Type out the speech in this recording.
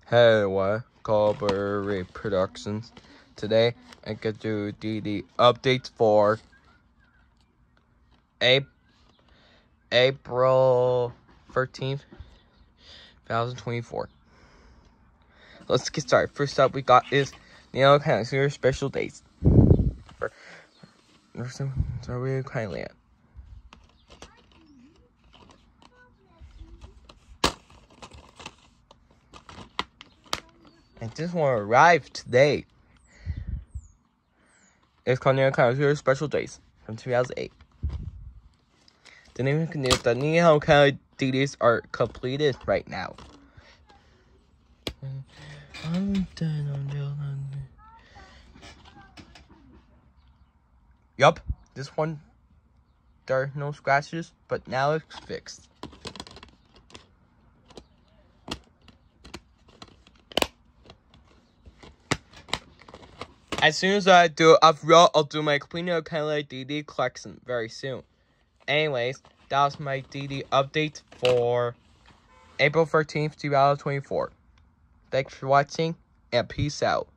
Hey, what? Cobra Productions. Today, I could do the updates for April 13th, 2024. Let's get started. First up, we got is Neo Cancer special dates. So we kindly at. And this one arrived today. It's called Neo Cancer Special Days from 2008. The Neo Cancer DDs are completed right now. Yup, this one, there are no scratches, but now it's fixed. As soon as I do I'll do my complete Canada DD collection very soon. Anyways, that was my DD update for April 13th, 2024. Thanks for watching, and peace out.